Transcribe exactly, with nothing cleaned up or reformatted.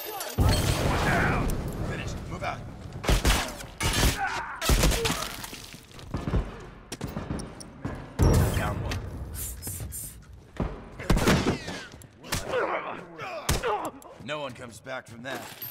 Down! Finished. Move out. Down one. No one comes back from that.